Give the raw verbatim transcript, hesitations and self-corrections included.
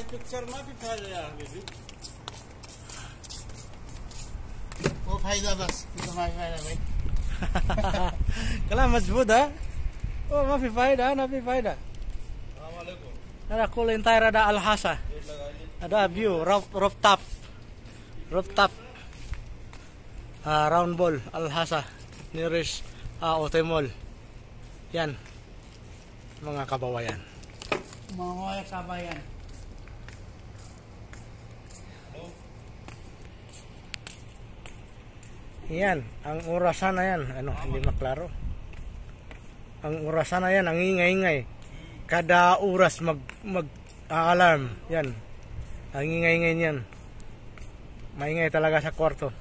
picture में भी फायदा यार बेबी वो फायदा बस itu mah faida baik Kalam mजबूत है oh ma fi faida na fi faida Assalamualaikum ada kulintair ada Al-Hasa ada view roof rooftop rooftop uh, round ball Al-Hasa nearest uh, Otemol yan mga kababayan mga kabayan yan ang orasan na yan ano hindi maklaro ang orasan na yan ang ingay-ingay kada oras mag mag alarm yan ang ingay-ingay niyan maingay talaga sa kwarto